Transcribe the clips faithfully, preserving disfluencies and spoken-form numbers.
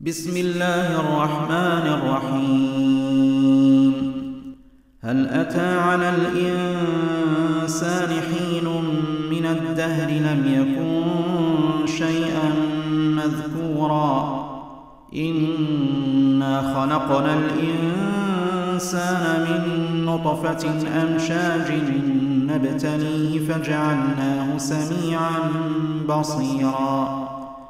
بسم الله الرحمن الرحيم. هل أتى على الإنسان حين من الدهر لم يكن شيئا مذكورا إنا خلقنا الإنسان من نطفة أمشاج نبتليه فجعلناه سميعا بصيرا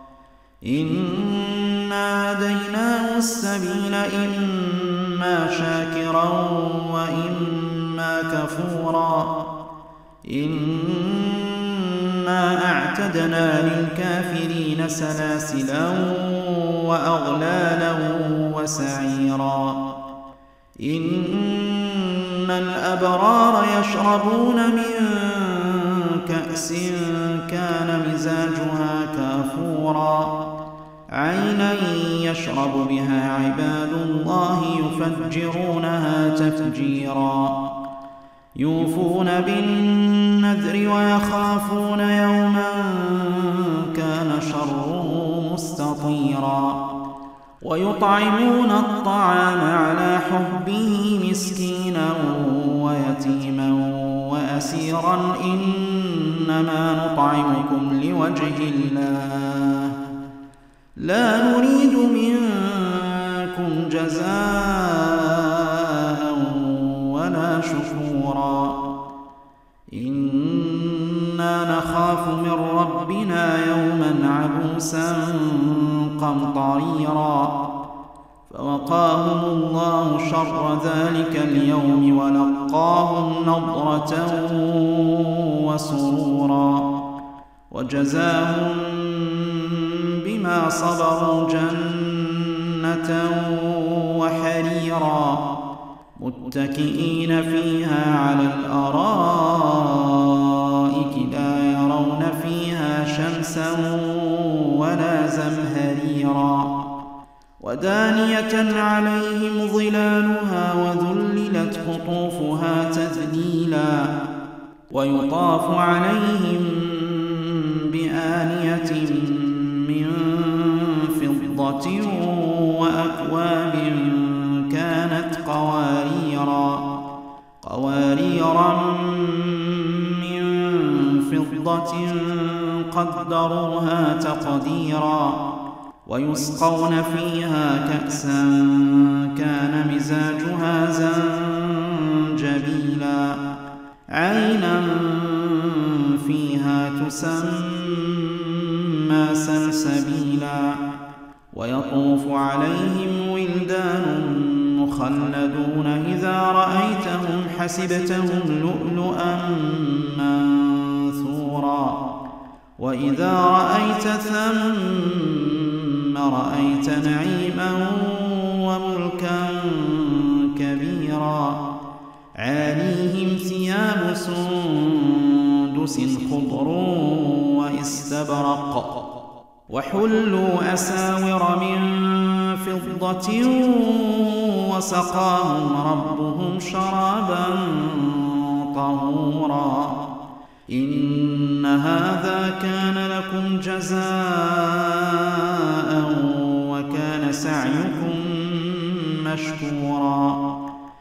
إنا هديناه السبيل إما شاكرا وإما كفورا إنا أعتدنا للكافرين سلاسلا وأغلالا وسعيرا إن الأبرار يشربون من كأس كان مزاجها كافورا عينا يشرب بها عباد الله يفجرونها تفجيرا يوفون بالنذر ويخافون يوما كان شره مستطيرا ويطعمون الطعام على حبه مسكينا ويتيما وأسيرا إنما نطعمكم لوجه الله لا نريد منكم جزاء ولا شكورا إنا نخاف من ربنا يوما عبوسا قمطريرا فوقاهم الله شر ذلك اليوم ولقاهم نضرة وسرورا وجزاهم بما صبروا جنة وحريرا متكئين فيها على الأرائك لا يرون فيها شمسا ولا زمهريرا ودانية عليهم ظلالها وذللت قطوفها تذليلا ويطاف عليهم بآنية من فضة وأكواب كانت قواريرا قواريرا من فضة قدروها تقديرا ويسقون فيها كأسا كان مزاجها زنجبيلا عينا فيها تسمى سلسبيلا ويطوف عليهم ولدان مخلدون إذا رأيتهم حسبتهم لؤلؤا منثورا وإذا رأيت ثم رأيت نعيما وملكا كبيرا عاليهم ثياب سندس خضر واستبرق وحلوا أساور من فضة وسقاهم ربهم شرابا طهورا إن هذا كان لكم جزاء وكان سعيكم مشكورا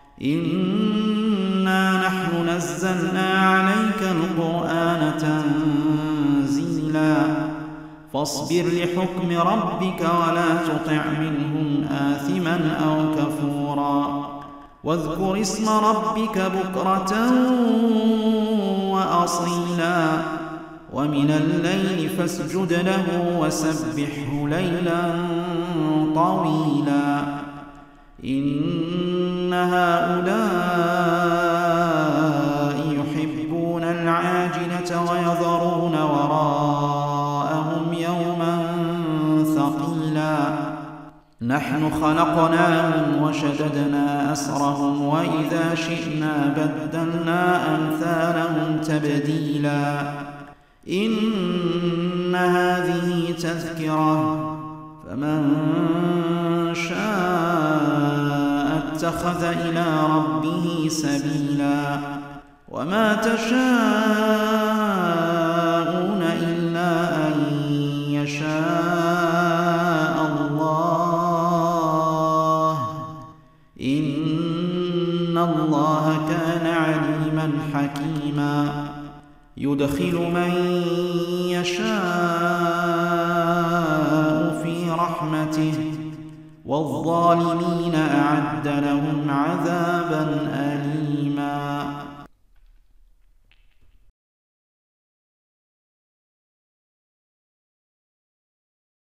إنا نحن نزلنا عليك القرآن تنزيلا فاصبر لحكم ربك ولا تطع منهم آثما أو كفورا واذكر اسم ربك بكرة وأصيلا ومن الليل فاسجد له وسبحه ليلا طويلا إن هؤلاء يحبون العاجلة ويذرون وراءهم يوما ثقيلا نحن خلقناهم وشددنا أسرهم وإذا شئنا بدلنا أمثالهم تبديلا إن هذه تذكرة فمن شاء اتخذ إلى ربه سبيلا وما تشاءون إلا أن يشاء الله إن الله كان عليما حكيما يدخل من يشاء في رحمته والظالمين أعد لهم